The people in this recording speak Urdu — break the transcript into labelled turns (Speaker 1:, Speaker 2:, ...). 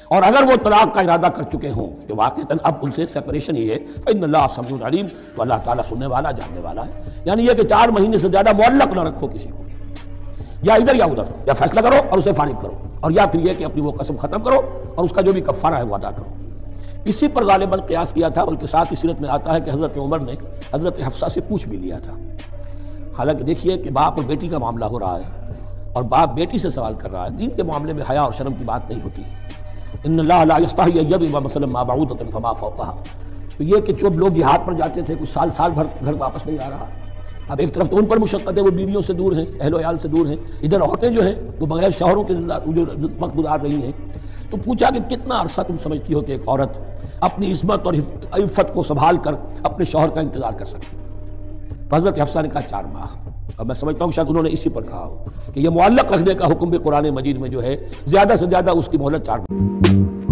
Speaker 1: اور اگر وہ طلاق کا ارادہ کر چکے ہوں کہ واقعتاً اب ان سے سیپریشن ہی ہے، فإن اللہ سمیع علیم، تو اللہ تعالیٰ سننے والا جاننے والا ہے۔ یعنی یہ کہ 4 مہینے سے زیادہ معلق نہ رکھو کسی کو، یا ادھر یا ادھر، یا فیصلہ کرو اور اسے فارغ کرو، اور یا پھر یہ کہ اپنی وہ قسم ختم کرو اور اس کا جو بھی کفارہ ہے وہ ادا کرو۔ اسی پر غالباً قیاس کیا تھا، بلکہ ساتھ ہی سیرت میں آتا ہے کہ حضرت عمر نے حضرت حفصہ سے پوچھ بھی لیا تھا۔ حالانکہ دیکھیے کہ باپ اور بیٹی کا معاملہ ہو رہا ہے، اور باپ بیٹی سے سوال کر رہا ہے، دین کے معاملے میں حیا اور شرم کی بات نہیں ہوتی۔ ان اللہ لا یستحی ان یضرب مثلا ما بعوضۃ فما فوقها، تو یہ کہ جو لوگ جہاد پر جاتے تھے کچھ سال بھر گھر واپس نہیں آ رہا، اب ایک طرف تو ان پر مشقت ہے، وہ بیویوں سے دور ہیں، اہل و عیال سے دور ہیں، ادھر عورتیں جو ہیں وہ بغیر شوہروں کے جو وقت گزار رہی ہیں۔ تو پوچھا کہ کتنا عرصہ تم سمجھتی ہو کہ ایک عورت اپنی عصمت اور عفت کو سنبھال کر اپنے شوہر کا انتظار کر سکتی؟ حضرت حفصہ نے کہا 4 ماہ۔ اب میں سمجھتا ہوں کہ شاید انہوں نے اسی پر کہا ہو کہ یہ معلق رکھنے کا حکم بھی قرآن مجید میں جو ہے زیادہ سے زیادہ اس کی مہلت 4 ماہ۔